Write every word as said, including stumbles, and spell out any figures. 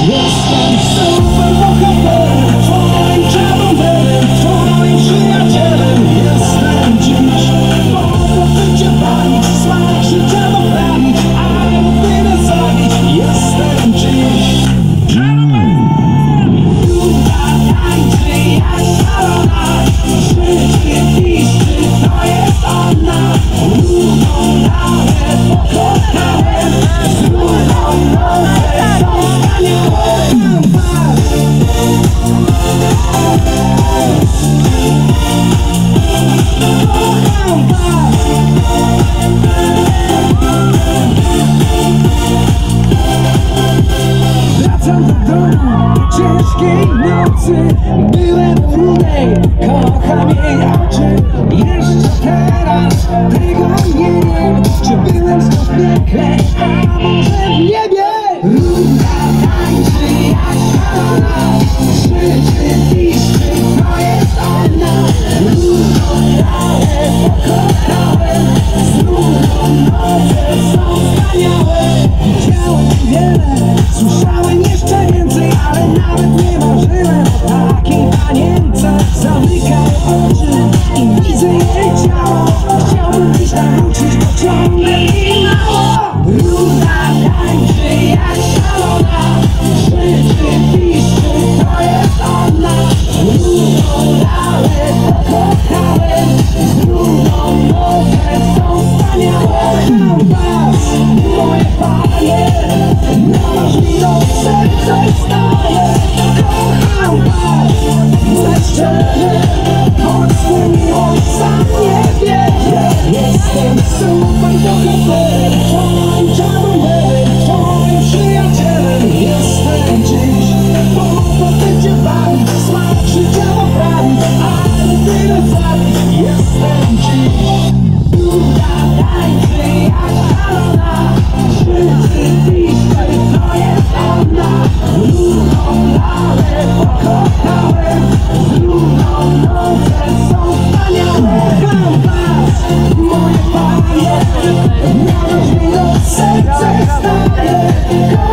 Jestem super bohaterem, twoim czarowem, twoim przyjacielem. Jestem dziś, bo chcę cię bawić, smak życia poprawić, a jedyne zabić. Jestem dziś Luda tańczy jak szalona, życie piszczy, to jest ona. Ludą nawet pokochałem, z ludą nowe są wspaniałe. Wracam do domu po ciężkiej nocy. Byłem w rudej, kocham jej oczy. Jeszcze teraz tego nie wiem, czy byłem znów w piekle, a może w niebie. Ruda tańczy jak szalona, życie piszczy, to jest ona. Rudą dalej pokochałem, z rudą noce są wspaniałe. Widziałem wiele, słyszałem jeszcze więcej, ale nawet nie marzyłem o takiej panience. Zamykam oczy i widzę jej ciało. Chciałbym dziś tam wrócić, bo ciągle mi mało. Ruda tańczy jak szalona, życie piszczy, to jest ona. Rudą dalej pokochałem, z rudą noce są wspaniałe. Kocham was, moje panie, namasz mi do serca wstaje. Kocham was, ze szczerze, choć twój miłość sam nie wie. Jestem super bohaterem, twoim czarowem, twoim przyjacielem. Jestem dziś, bo chcę cię bawić, smak życia poprawić, a jedyne zabić. Jestem dziś Luda tańczy jak szalona, życie piszczy, to jest ona. Ludą dalej pokochałem, z ludą noce są wspaniałe. Kocham was, moje panie, należ mi do serca wstaje.